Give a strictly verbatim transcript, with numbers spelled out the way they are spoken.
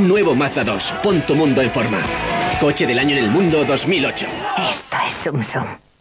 Nuevo Mazda dos. Pon tu mundo en forma. Coche del año en el mundo dos mil ocho. Esto es Sum Sum.